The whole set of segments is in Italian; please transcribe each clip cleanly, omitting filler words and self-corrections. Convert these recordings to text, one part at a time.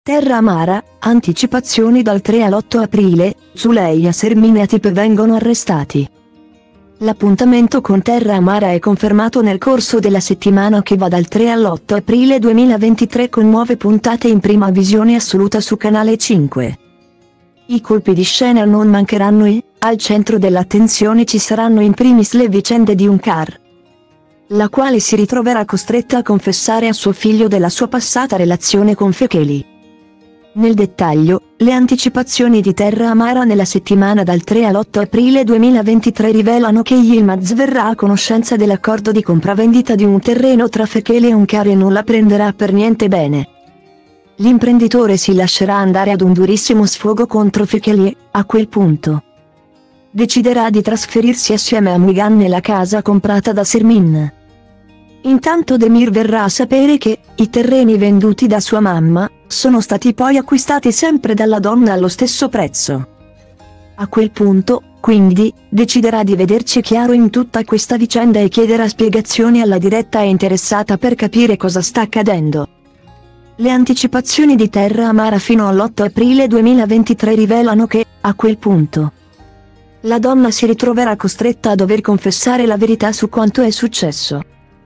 Terra Amara, anticipazioni dal 3 all'8 aprile, Zuleyha Sermin e Atip vengono arrestati. L'appuntamento con Terra Amara è confermato nel corso della settimana che va dal 3 all'8 aprile 2023 con nuove puntate in prima visione assoluta su Canale 5. I colpi di scena non mancheranno e, al centro dell'attenzione ci saranno in primis le vicende di Onkar, la quale si ritroverà costretta a confessare a suo figlio della sua passata relazione con Fekeli. Nel dettaglio, le anticipazioni di Terra Amara nella settimana dal 3 all'8 aprile 2023 rivelano che Yilmaz verrà a conoscenza dell'accordo di compravendita di un terreno tra Fekeli e Onkar e non la prenderà per niente bene. L'imprenditore si lascerà andare ad un durissimo sfogo contro Fekeli e, a quel punto, deciderà di trasferirsi assieme a Muigan nella casa comprata da Sermin. Intanto Demir verrà a sapere che i terreni venduti da sua mamma sono stati poi acquistati sempre dalla donna allo stesso prezzo. A quel punto, quindi, deciderà di vederci chiaro in tutta questa vicenda e chiederà spiegazioni alla diretta e interessata per capire cosa sta accadendo. Le anticipazioni di Terra Amara fino all'8 aprile 2023 rivelano che, a quel punto, la donna si ritroverà costretta a dover confessare la verità su quanto è successo.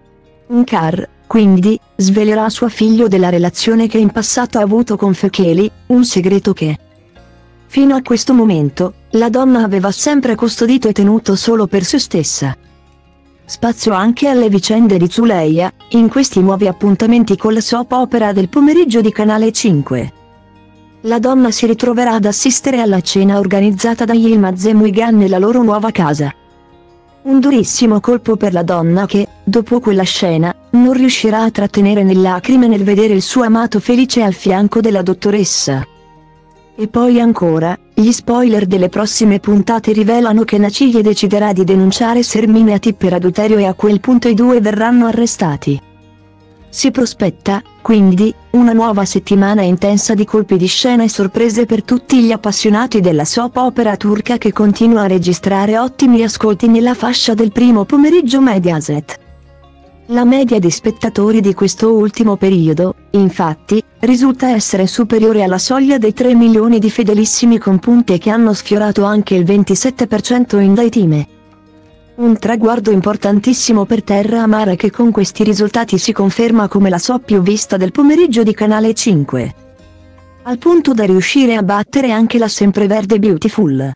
Onkar, quindi, svelerà a suo figlio della relazione che in passato ha avuto con Fekeli, un segreto che, fino a questo momento, la donna aveva sempre custodito e tenuto solo per se stessa. Spazio anche alle vicende di Zuleyha, in questi nuovi appuntamenti con la soap opera del pomeriggio di Canale 5. La donna si ritroverà ad assistere alla cena organizzata da Yilmaz e Muigan nella loro nuova casa. Un durissimo colpo per la donna che, dopo quella scena, non riuscirà a trattenere le lacrime nel vedere il suo amato felice al fianco della dottoressa. E poi ancora, gli spoiler delle prossime puntate rivelano che Naciye deciderà di denunciare Sermin e Atip per adulterio e a quel punto i due verranno arrestati. Si prospetta, quindi, una nuova settimana intensa di colpi di scena e sorprese per tutti gli appassionati della soap opera turca che continua a registrare ottimi ascolti nella fascia del primo pomeriggio Mediaset. La media di spettatori di questo ultimo periodo, infatti, risulta essere superiore alla soglia dei 3 milioni di fedelissimi con punte che hanno sfiorato anche il 27% in Daitime. Un traguardo importantissimo per Terra Amara che con questi risultati si conferma come la soap più vista del pomeriggio di Canale 5. Al punto da riuscire a battere anche la sempreverde Beautiful.